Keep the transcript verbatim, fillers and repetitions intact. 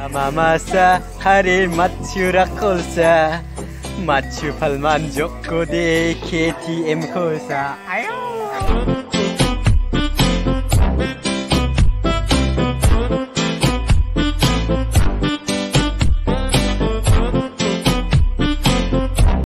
마마사 하릴 맞추라 콜사 맞추 팔만 좋고 데 케이티엠 콜사 아유